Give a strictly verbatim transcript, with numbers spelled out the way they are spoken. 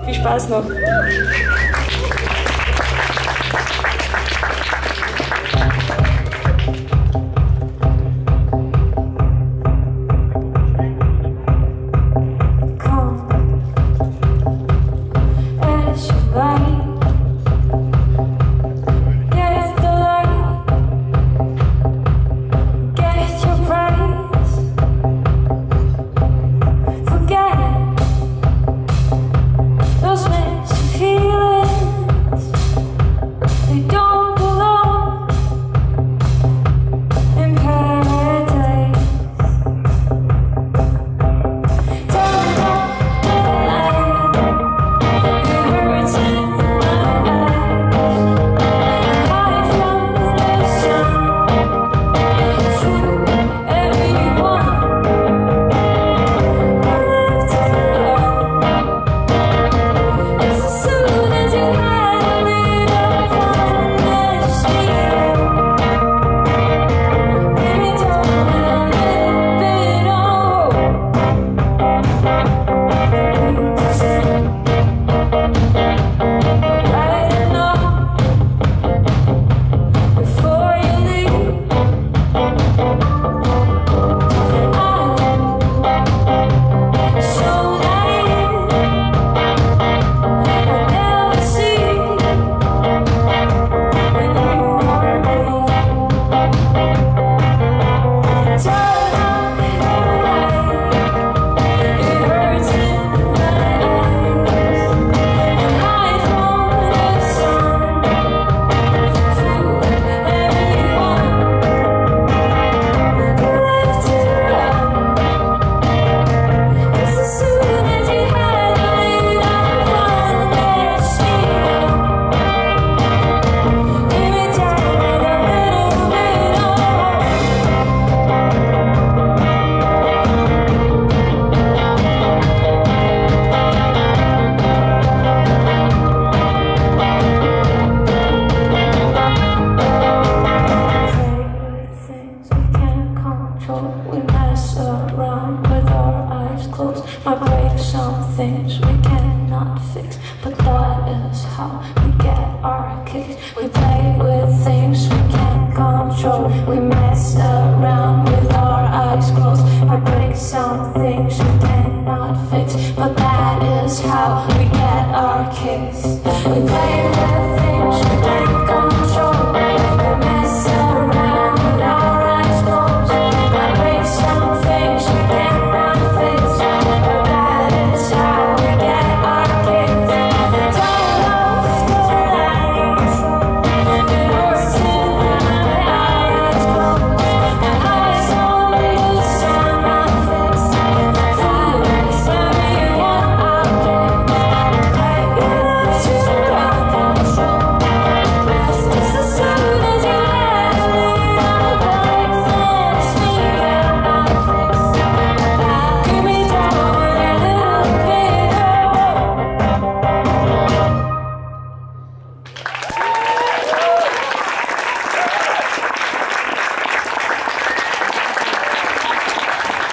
Viel Spaß noch! I break some things we cannot fix, but that is how we get our kicks. We play with things we can't control. We mess around with our eyes closed. I break some things we cannot fix, but that is how we get our kicks. We play with things we can't